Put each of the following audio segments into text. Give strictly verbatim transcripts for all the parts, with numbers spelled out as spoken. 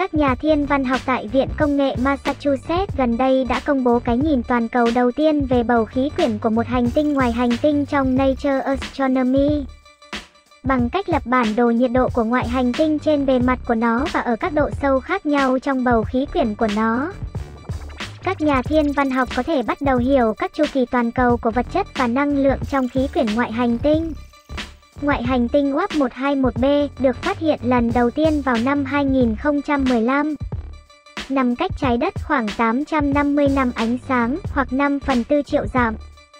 Các nhà thiên văn học tại Viện Công nghệ Massachusetts gần đây đã công bố cái nhìn toàn cầu đầu tiên về bầu khí quyển của một hành tinh ngoài hành tinh trong Nature Astronomy. Bằng cách lập bản đồ nhiệt độ của ngoại hành tinh trên bề mặt của nó và ở các độ sâu khác nhau trong bầu khí quyển của nó, các nhà thiên văn học có thể bắt đầu hiểu các chu kỳ toàn cầu của vật chất và năng lượng trong khí quyển ngoại hành tinh. Ngoại hành tinh U A P một hai một b được phát hiện lần đầu tiên vào năm hai nghìn không trăm mười lăm. Nằm cách trái đất khoảng tám trăm năm mươi năm ánh sáng hoặc năm phần tư triệu dặm.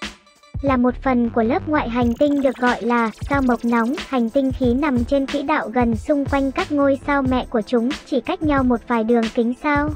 Là một phần của lớp ngoại hành tinh được gọi là sao mộc nóng, hành tinh khí nằm trên quỹ đạo gần xung quanh các ngôi sao mẹ của chúng, chỉ cách nhau một vài đường kính sao.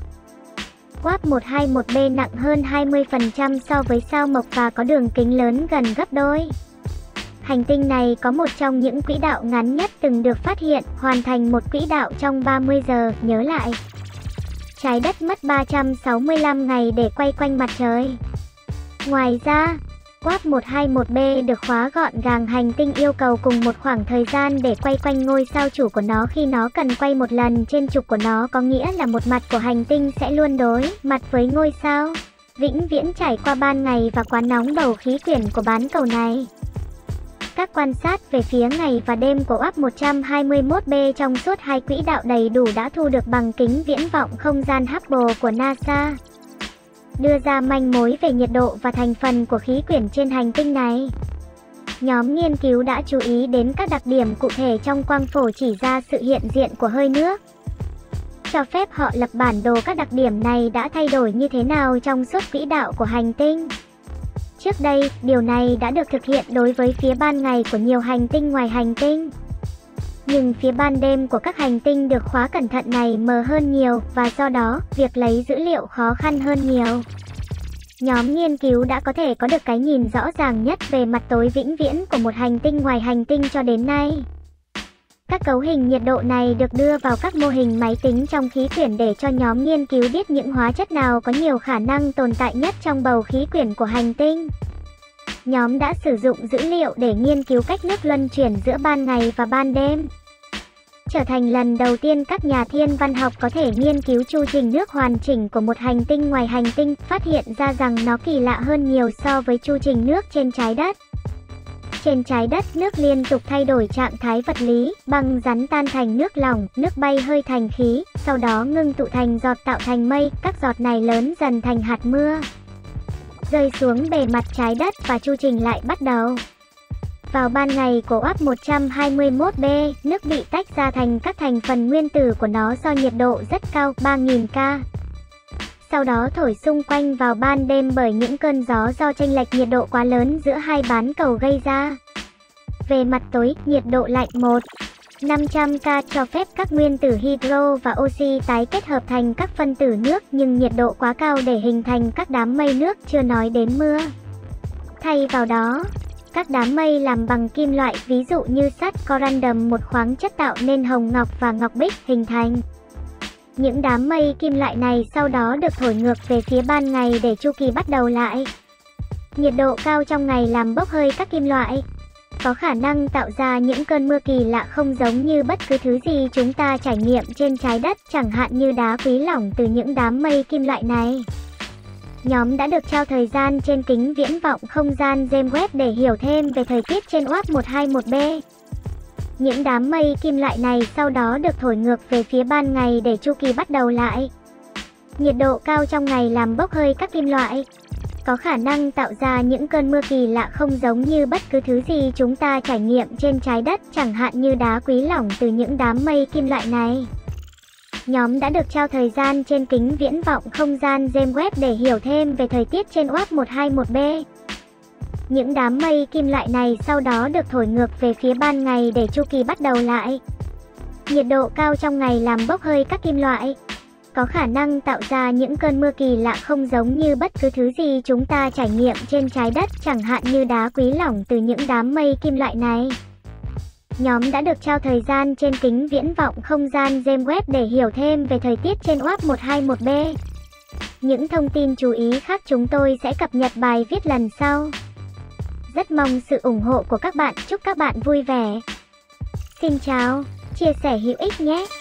U A P một hai một b nặng hơn hai mươi phần trăm so với sao mộc và có đường kính lớn gần gấp đôi. Hành tinh này có một trong những quỹ đạo ngắn nhất từng được phát hiện, hoàn thành một quỹ đạo trong ba mươi giờ, nhớ lại. Trái đất mất ba trăm sáu mươi lăm ngày để quay quanh mặt trời. Ngoài ra, U A P một hai một b được khóa gọn gàng hành tinh yêu cầu cùng một khoảng thời gian để quay quanh ngôi sao chủ của nó khi nó cần quay một lần trên trục của nó, có nghĩa là một mặt của hành tinh sẽ luôn đối mặt với ngôi sao vĩnh viễn trải qua ban ngày và quá nóng bầu khí quyển của bán cầu này. Các quan sát về phía ngày và đêm của U A P một hai mốt b trong suốt hai quỹ đạo đầy đủ đã thu được bằng kính viễn vọng không gian Hubble của NASA, đưa ra manh mối về nhiệt độ và thành phần của khí quyển trên hành tinh này. Nhóm nghiên cứu đã chú ý đến các đặc điểm cụ thể trong quang phổ chỉ ra sự hiện diện của hơi nước, cho phép họ lập bản đồ các đặc điểm này đã thay đổi như thế nào trong suốt quỹ đạo của hành tinh. Trước đây, điều này đã được thực hiện đối với phía ban ngày của nhiều hành tinh ngoài hành tinh. Nhưng phía ban đêm của các hành tinh được khóa cẩn thận này mờ hơn nhiều, và do đó, việc lấy dữ liệu khó khăn hơn nhiều. Nhóm nghiên cứu đã có thể có được cái nhìn rõ ràng nhất về mặt tối vĩnh viễn của một hành tinh ngoài hành tinh cho đến nay. Các cấu hình nhiệt độ này được đưa vào các mô hình máy tính trong khí quyển để cho nhóm nghiên cứu biết những hóa chất nào có nhiều khả năng tồn tại nhất trong bầu khí quyển của hành tinh. Nhóm đã sử dụng dữ liệu để nghiên cứu cách nước luân chuyển giữa ban ngày và ban đêm. Trở thành lần đầu tiên các nhà thiên văn học có thể nghiên cứu chu trình nước hoàn chỉnh của một hành tinh ngoài hành tinh, phát hiện ra rằng nó kỳ lạ hơn nhiều so với chu trình nước trên trái đất. Trên trái đất, nước liên tục thay đổi trạng thái vật lý, băng rắn tan thành nước lỏng, nước bay hơi thành khí, sau đó ngưng tụ thành giọt tạo thành mây, các giọt này lớn dần thành hạt mưa, rơi xuống bề mặt trái đất và chu trình lại bắt đầu. Vào ban ngày của U A P một hai mốt b, nước bị tách ra thành các thành phần nguyên tử của nó do nhiệt độ rất cao, ba nghìn K. Sau đó thổi xung quanh vào ban đêm bởi những cơn gió do chênh lệch nhiệt độ quá lớn giữa hai bán cầu gây ra. Về mặt tối, nhiệt độ lạnh một năm trăm K cho phép các nguyên tử hydro và oxy tái kết hợp thành các phân tử nước, nhưng nhiệt độ quá cao để hình thành các đám mây nước, chưa nói đến mưa. Thay vào đó, các đám mây làm bằng kim loại, ví dụ như sắt, corundum, một khoáng chất tạo nên hồng ngọc và ngọc bích, hình thành. Những đám mây kim loại này sau đó được thổi ngược về phía ban ngày để chu kỳ bắt đầu lại. Nhiệt độ cao trong ngày làm bốc hơi các kim loại, có khả năng tạo ra những cơn mưa kỳ lạ không giống như bất cứ thứ gì chúng ta trải nghiệm trên trái đất, chẳng hạn như đá quý lỏng từ những đám mây kim loại này. Nhóm đã được trao thời gian trên kính viễn vọng không gian James Webb để hiểu thêm về thời tiết trên U A P một hai một b. Những đám mây kim loại này sau đó được thổi ngược về phía ban ngày để chu kỳ bắt đầu lại. Nhiệt độ cao trong ngày làm bốc hơi các kim loại, có khả năng tạo ra những cơn mưa kỳ lạ không giống như bất cứ thứ gì chúng ta trải nghiệm trên trái đất, chẳng hạn như đá quý lỏng từ những đám mây kim loại này. Nhóm đã được trao thời gian trên kính viễn vọng không gian James Webb để hiểu thêm về thời tiết trên U A P một hai một b. Những đám mây kim loại này sau đó được thổi ngược về phía ban ngày để chu kỳ bắt đầu lại. Nhiệt độ cao trong ngày làm bốc hơi các kim loại, có khả năng tạo ra những cơn mưa kỳ lạ không giống như bất cứ thứ gì chúng ta trải nghiệm trên trái đất, chẳng hạn như đá quý lỏng từ những đám mây kim loại này. Nhóm đã được trao thời gian trên kính viễn vọng không gian James Webb để hiểu thêm về thời tiết trên U A P một hai một b. Những thông tin chú ý khác chúng tôi sẽ cập nhật bài viết lần sau. Rất mong sự ủng hộ của các bạn, chúc các bạn vui vẻ. Xin chào, chia sẻ hữu ích nhé!